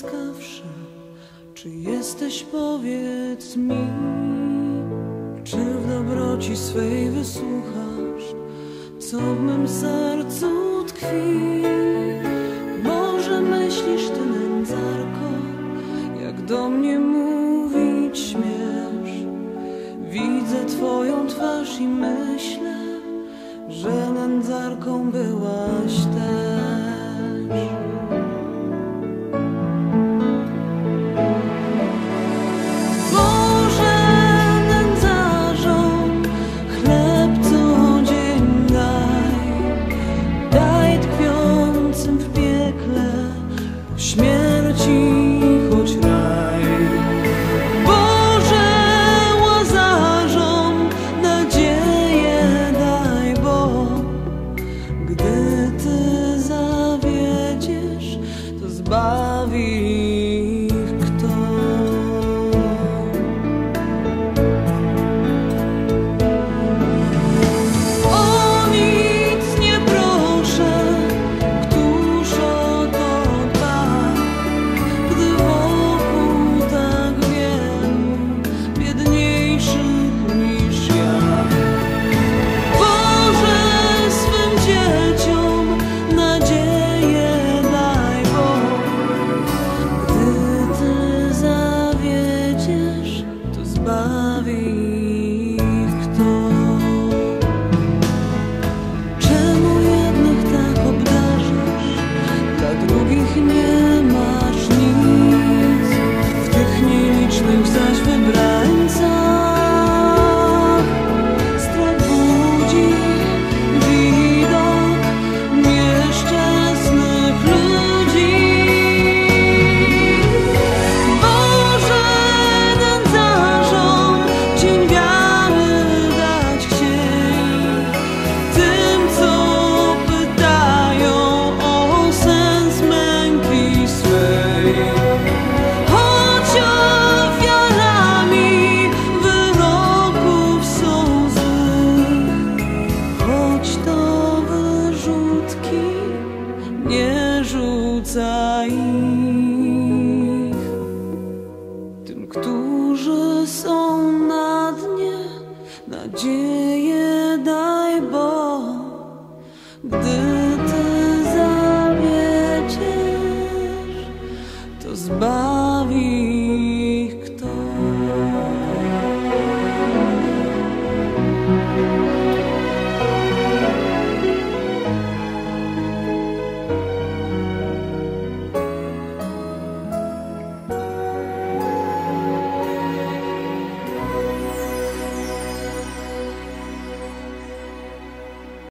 najłaskawsza, czy jesteś, powiedz mi, czy w dobroci swej wysłuchasz, co w mym sercu tkwi? Może myślisz, ty nędzarko, jak do mnie mówić śmiesz? Widzę twoją twarz i myślę, że nędzarką byłaś też. Boże, nędzarzom chleb co dzień daj tkwiącym w piekle po śmierci choć raj. Boże, łazarzom nadzieję daj, bo gdy Ty zawiedziesz, to zbawi ich kto. O nic nie proszę, któż o to dba, gdy wokół tak wielu biedniejszych niż ja. Boże, swym dzieciom nadzieję daj, bo gdy Ty zawiedziesz, to zbawi ich kto. Czemu jednych tak obdarzasz, dla drugich nie masz nic? W tych nielicznych zaś wybrańcach strach budzi widok nieszczęsnych ludzi. Boże, nędzarzom cień wiary dać chciej, tym co pytają o sens męki swej. Choć ofiarami wyroków są złych, choć to wyrzutki, nie rzucaj ich. Tym, którzy są na dnie, nadzieję daj, bo gdy Ty zawiedziesz, to zbawi